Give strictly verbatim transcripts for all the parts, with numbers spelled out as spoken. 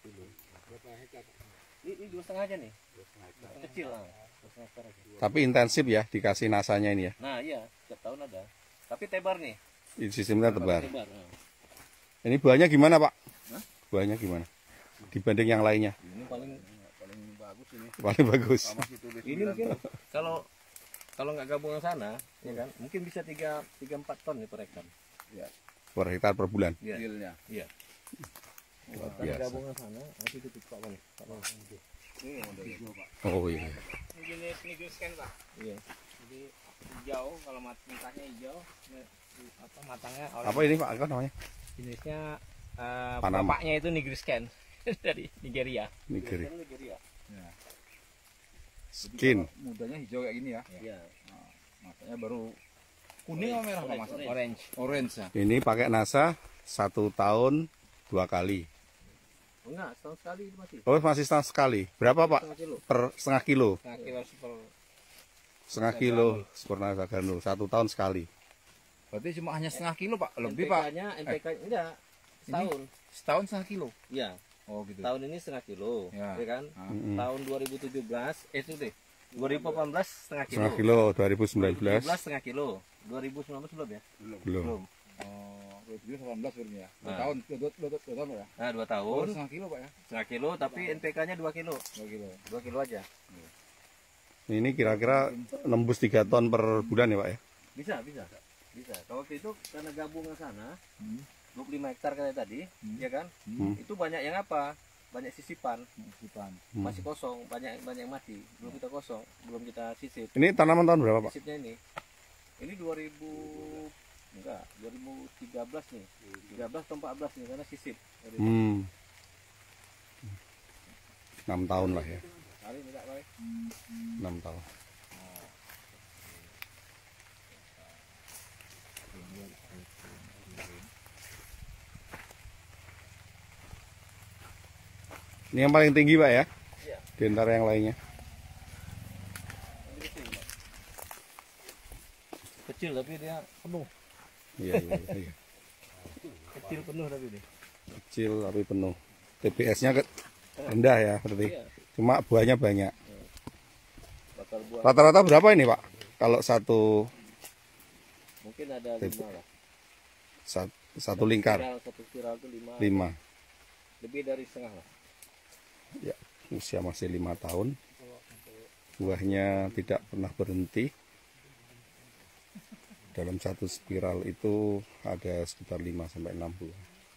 Berapa hektar? Ini, ini dua setengah aja nih. Kecil lah. Tapi intensif ya dikasih nasanya ini ya. Nah iya, setiap tahun ada. Tapi tebar nih. Ini sistemnya tebar. Tebar. Nah. Ini buahnya gimana Pak? Hah? Buahnya gimana? Dibanding yang lainnya? Ini paling paling bagus ini. Paling bagus. Ini mungkin kalau kalau nggak gabungan sana, hmm. ya kan, mungkin bisa tiga tiga empat ton nih per hektar. Ya. Per hektar per bulan. Iya. Iya. Luar Kalau biasa. gabungan sana, nanti itu Pak Bang. Pak Bang. Ini modelnya Pak. Oh iya. Ini jenis Nigris Scan Pak. Iya. Jadi hijau, kalau matangnya hijau, ini, apa matangnya orange. Apa ini Pak? Apa namanya? Jenisnya uh, Panama. bapaknya itu Nigris Scan dari Nigeria. Nigeria. Nigeria. Ya. Skin. Mudanya hijau kayak gini ya. Iya. Nah, matanya baru kuning atau merah Pak Mas? Orange. Orange ya. Ini pakai NASA satu tahun dua kali. Oh, enggak, setahun sekali itu masih. Oh masih setengah sekali. Berapa Pak? Setengah kilo. Per setengah kilo. Setengah kilo super. Setengah kilo Supernasa Granul. Satu tahun sekali. Berarti cuma hanya setengah kilo Pak? Lebih Pak? N P K-nya, N P K eh. enggak. Setahun. Ini setahun setengah kilo? Iya. Oh gitu. Tahun ini setengah kilo, ya, ya kan? Ah. Mm-hmm. Tahun dua ribu tujuh belas, eh itu deh. dua ribu delapan belas setengah kilo. Setengah kilo. dua ribu sembilan belas. dua ribu tujuh belas setengah kilo. dua ribu sembilan belas belum ya? Belum. Belum. Oh, dua ribu delapan belas berarti ya. dua Nah. tahun, dua, dua, dua, dua tahun Pak ya? Nah, dua Oh, tahun. setengah kilo Pak ya? Setengah kilo, tapi N P K-nya dua kilo. dua kilo. dua kilo aja. Ini kira-kira nembus tiga ton per bulan ya Pak ya? Bisa, bisa. Bisa. Kalau waktu itu karena gabungan sana, Hmm. dua puluh lima hektar kayak tadi, Hmm. ya kan? Hmm. Itu banyak yang apa? Banyak sisipan, Sisipan. Hmm. masih kosong, banyak banyak yang mati. Belum kita kosong, belum kita sisip. Ini tanaman tahun berapa Pak? Sisipnya ini. Ini dua ribu enggak, dua ribu tiga belas nih. tiga belas atau empat belas nih karena sisip. Hmm. enam tahun lah ya. Kali ini enggak kali. enam tahun. Ini yang paling tinggi Pak ya? Iya. Di antara yang lainnya. Kecil tapi dia penuh. Iya, iya, iya. Kecil penuh tapi dia. Kecil tapi penuh. T B S-nya rendah ya berarti. Iya. Cuma buahnya banyak. Bakal buah. Rata-rata berapa ini Pak? Kalau satu Mungkin ada lima lah. satu, satu lingkar? Spiral, satu spiral itu lima. Lima. Lebih dari setengah lah. Ya, usia masih lima tahun. Buahnya tidak pernah berhenti. Dalam satu spiral itu ada sekitar lima sampai enam buah.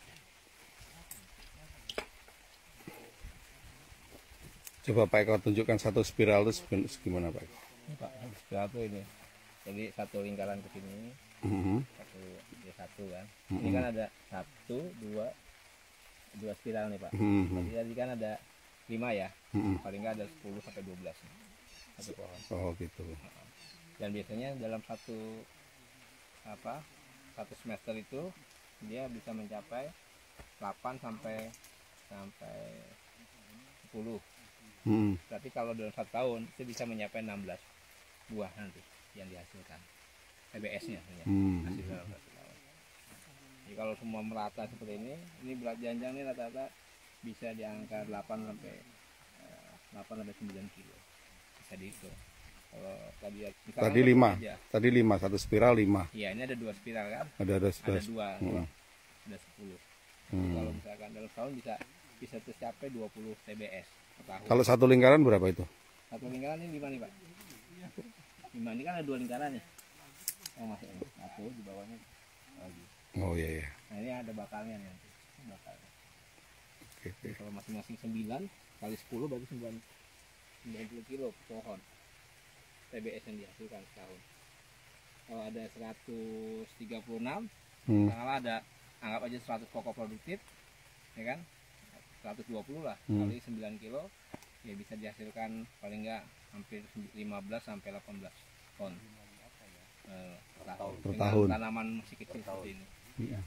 Coba Pak Eko tunjukkan satu spiral itu gimana Pak Eko? Ini Pak, spiral itu ini. Jadi satu lingkaran ke sini, Mhm. satu ya satu kan. Mhm. Ini kan ada satu, dua, dua spiral nih Pak. Mhm. Jadi tadi kan ada lima ya. Mhm. Paling nggak ada sepuluh sampai dua belas nih. Satu pohon. Oh gitu. Dan biasanya dalam satu apa satu semester itu dia bisa mencapai delapan sampai sampai sepuluh. Mhm. Berarti kalau dalam satu tahun itu bisa mencapai enam belas buah nanti yang dihasilkan T B S-nya. Hmm. Hasil dalam satu tahun. Jadi kalau semua merata seperti ini, ini berat janjang ini rata-rata bisa di angka delapan sampai eh, delapan sampai sembilan kilo. Bisa dihitung. Kalau tadi misalkan Tadi satu lima. aja. Tadi lima, satu spiral lima. Iya, ini ada dua spiral kan? Ada ada Ada sebelas. dua, Hmm. ada sepuluh. Hmm. Kalau misalkan dalam tahun bisa bisa tercapai dua puluh T B S per tahun. Kalau satu lingkaran berapa itu? Satu lingkaran ini lima nih Pak. Lima ini kan ada dua lingkaran nih. Oh masih ini. Satu di bawahnya lagi. Oh iya iya. Nah ini ada bakalnya nih nanti. Bakalnya. Oke, oke. Kalau masing-masing sembilan kali sepuluh berarti sembilan sembilan puluh kilo per pohon. T B S yang dihasilkan setahun. Kalau ada seratus tiga puluh enam, Hmm. kalau ada anggap aja seratus pokok produktif, ya kan? seratus dua puluh lah Hmm. kali sembilan kilo, ya bisa dihasilkan paling enggak hampir lima belas sampai delapan belas ton eh, per tahun. Per Dengan tahun. tanaman masih kecil seperti ini, Iya.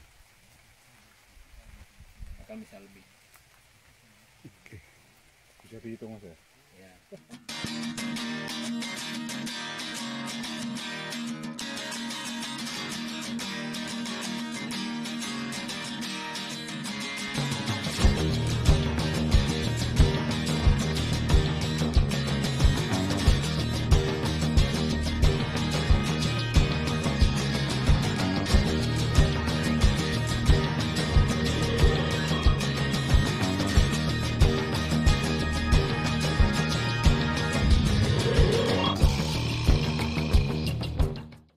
akan bisa lebih. Oke. Bisa dihitung Mas ya? Ya.